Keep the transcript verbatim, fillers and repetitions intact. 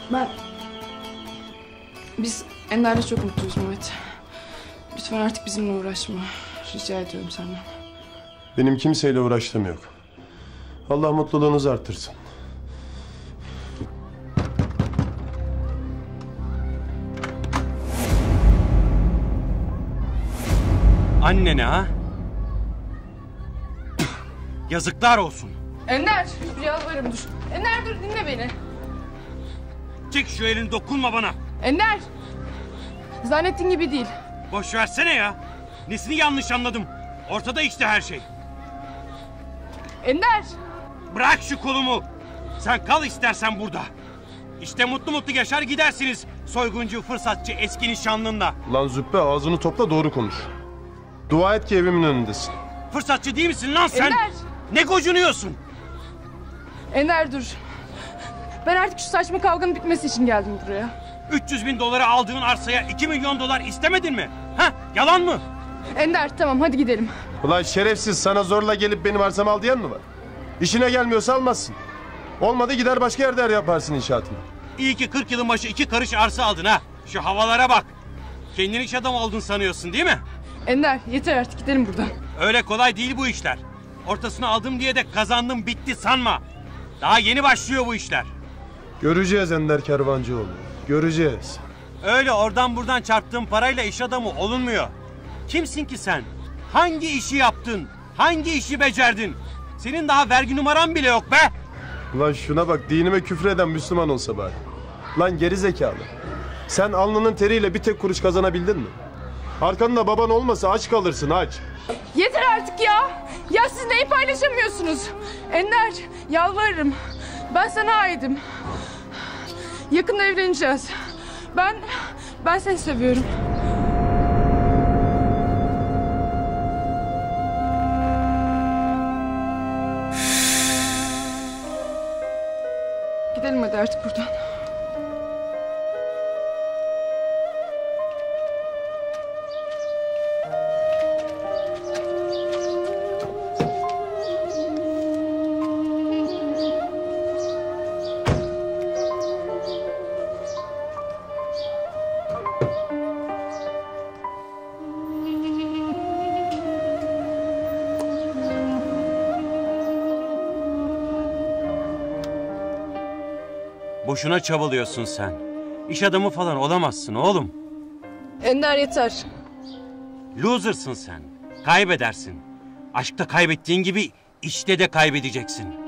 Ben... Biz Ender'le çok mutluyuz Mehmet. Lütfen artık bizimle uğraşma. Rica ediyorum senden. Benim kimseyle uğraştığım yok. Allah mutluluğunuzu artırsın. Annene ha? Yazıklar olsun. Ender, yalvarırım dur. Ender dur, dinle beni. Çek şu elini, dokunma bana. Ender! Zannettiğin gibi değil. Boş versene ya. Nesini yanlış anladım? Ortada işte her şey. Ender! Bırak şu kolumu. Sen kal istersen burada. İşte mutlu mutlu yaşar gidersiniz. Soyguncu, fırsatçı, eski nişanlınla. Lan Züppe, ağzını topla, doğru konuş. Dua et ki evimin önündesin. Fırsatçı değil misin lan sen? Ender! Ne gocunuyorsun? Ender dur. Ben artık şu saçma kavganın bitmesi için geldim buraya. üç yüz bin dolara aldığın arsaya iki milyon dolar istemedin mi? Ha? Yalan mı? Ender tamam, hadi gidelim. Ulan şerefsiz, sana zorla gelip benim arsamı al diyen mi var? İşine gelmiyorsa almazsın. Olmadı gider başka yerde yer yaparsın inşaatını. İyi ki kırk yılın başı iki karış arsa aldın ha. Şu havalara bak. Kendini iş adamı oldun sanıyorsun değil mi? Ender yeter artık, gidelim buradan. Öyle kolay değil bu işler. Ortasını aldım diye de kazandım bitti sanma. Daha yeni başlıyor bu işler. Göreceğiz Ender Kervancıoğlu. Göreceğiz. Öyle oradan buradan çarptığın parayla iş adamı olunmuyor. Kimsin ki sen? Hangi işi yaptın? Hangi işi becerdin? Senin daha vergi numaran bile yok be. Ulan şuna bak, dinime küfreden Müslüman olsa bari. Lan geri zekalı. Sen alnının teriyle bir tek kuruş kazanabildin mi? Arkanda baban olmasa aç kalırsın, aç. Yeter artık ya. Ya siz neyi paylaşamıyorsunuz? Ender yalvarırım. Ben sana aidim. Yakında evleneceğiz. Ben, ben seni seviyorum. Gidelim hadi artık buradan. Boşuna çabalıyorsun sen. İş adamı falan olamazsın oğlum. Ender yeter. Loser'sın sen. Kaybedersin. Aşkta kaybettiğin gibi işte de kaybedeceksin.